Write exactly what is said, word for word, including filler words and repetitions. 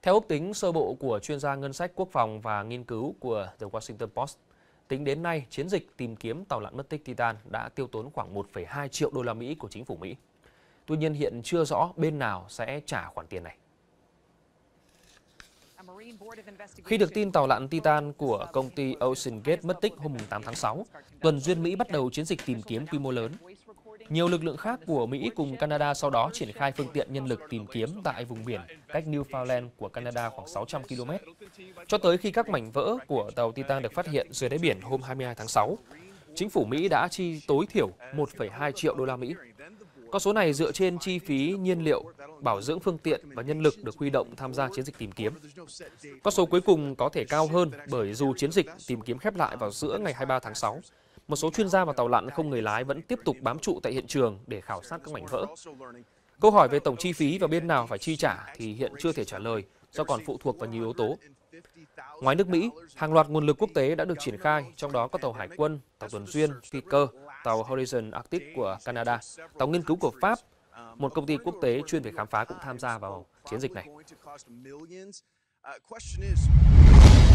Theo ước tính sơ bộ của chuyên gia ngân sách quốc phòng và nghiên cứu của The Washington Post, tính đến nay, chiến dịch tìm kiếm tàu lặn mất tích Titan đã tiêu tốn khoảng một phẩy hai triệu đô la Mỹ của chính phủ Mỹ. Tuy nhiên hiện chưa rõ bên nào sẽ trả khoản tiền này. Khi được tin tàu lặn Titan của công ty Ocean Gate mất tích hôm tám tháng sáu, tuần duyên Mỹ bắt đầu chiến dịch tìm kiếm quy mô lớn. Nhiều lực lượng khác của Mỹ cùng Canada sau đó triển khai phương tiện nhân lực tìm kiếm tại vùng biển cách Newfoundland của Canada khoảng sáu trăm ki lô mét. Cho tới khi các mảnh vỡ của tàu Titan được phát hiện dưới đáy biển hôm hai mươi hai tháng sáu, chính phủ Mỹ đã chi tối thiểu một phẩy hai triệu đô la Mỹ. Con số này dựa trên chi phí nhiên liệu, bảo dưỡng phương tiện và nhân lực được huy động tham gia chiến dịch tìm kiếm. Con số cuối cùng có thể cao hơn bởi dù chiến dịch tìm kiếm khép lại vào giữa ngày hai mươi ba tháng sáu, một số chuyên gia và tàu lặn không người lái vẫn tiếp tục bám trụ tại hiện trường để khảo sát các mảnh vỡ. Câu hỏi về tổng chi phí và bên nào phải chi trả thì hiện chưa thể trả lời do còn phụ thuộc vào nhiều yếu tố. Ngoài nước Mỹ, hàng loạt nguồn lực quốc tế đã được triển khai, trong đó có tàu hải quân, tàu tuần duyên, phi cơ, tàu Horizon Arctic của Canada, tàu nghiên cứu của Pháp, một công ty quốc tế chuyên về khám phá cũng tham gia vào chiến dịch này.